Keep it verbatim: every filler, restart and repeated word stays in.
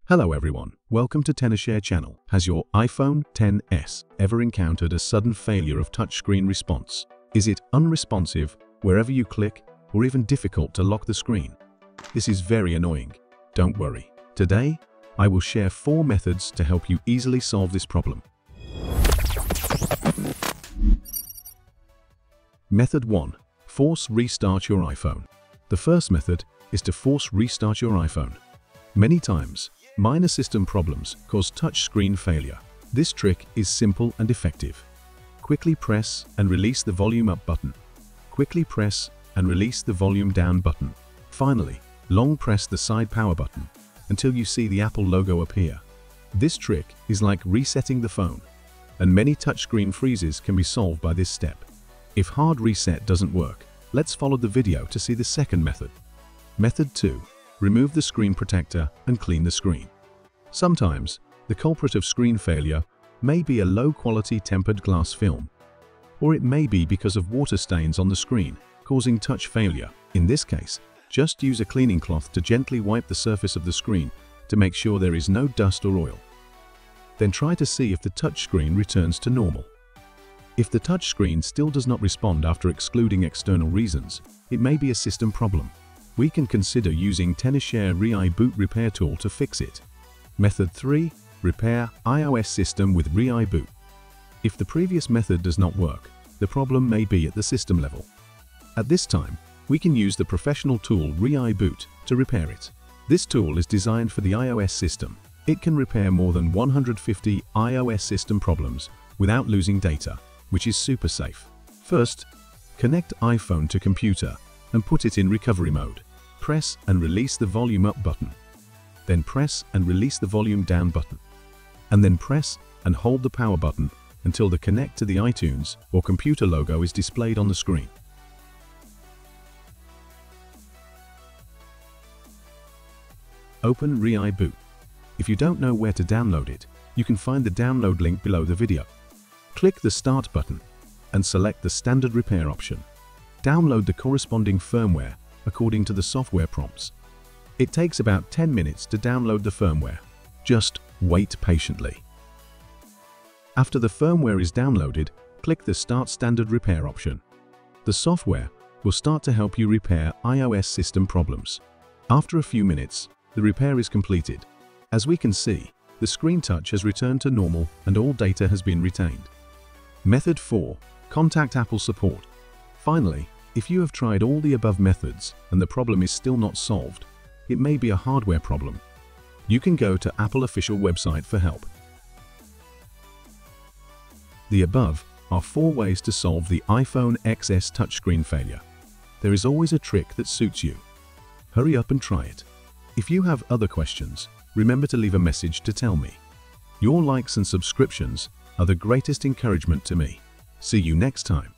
Hello everyone, welcome to tenorshare channel. Has your iPhone ten S ever encountered a sudden failure of touchscreen response? Is it unresponsive wherever you click, or even difficult to lock the screen? This is very annoying. Don't worry. Today, I will share four methods to help you easily solve this problem. Method one. Force restart your iPhone. The first method is to force restart your iPhone. Many times, minor system problems cause touchscreen failure. This trick is simple and effective. Quickly press and release the volume up button. Quickly press and release the volume down button. Finally, long press the side power button until you see the Apple logo appear. This trick is like resetting the phone, and many touchscreen freezes can be solved by this step. If hard reset doesn't work, let's follow the video to see the second method. Method two. Remove the screen protector and clean the screen. Sometimes, the culprit of screen failure may be a low-quality tempered glass film, or it may be because of water stains on the screen, causing touch failure. In this case, just use a cleaning cloth to gently wipe the surface of the screen to make sure there is no dust or oil. Then try to see if the touchscreen returns to normal. If the touchscreen still does not respond after excluding external reasons, it may be a system problem. We can consider using tenorshare ReiBoot repair tool to fix it. Method three. Repair iOS system with ReiBoot. If the previous method does not work, the problem may be at the system level. At this time, we can use the professional tool ReiBoot to repair it. This tool is designed for the iOS system. It can repair more than one hundred fifty iOS system problems without losing data, which is super safe. First, connect iPhone to computer and put it in recovery mode. Press and release the volume up button. Then press and release the volume down button. And then press and hold the power button until the connect to the iTunes or computer logo is displayed on the screen. Open ReiBoot. If you don't know where to download it, you can find the download link below the video. Click the Start button and select the standard repair option. Download the corresponding firmware according to the software prompts. It takes about ten minutes to download the firmware. Just wait patiently. After the firmware is downloaded, click the Start Standard Repair option. The software will start to help you repair iOS system problems. After a few minutes, the repair is completed. As we can see, the screen touch has returned to normal and all data has been retained. Method four. Contact Apple support. Finally, if you have tried all the above methods and the problem is still not solved, it may be a hardware problem. You can go to Apple official website for help. The above are four ways to solve the iPhone X S touchscreen failure. There is always a trick that suits you. Hurry up and try it. If you have other questions, remember to leave a message to tell me. Your likes and subscriptions are the greatest encouragement to me. See you next time.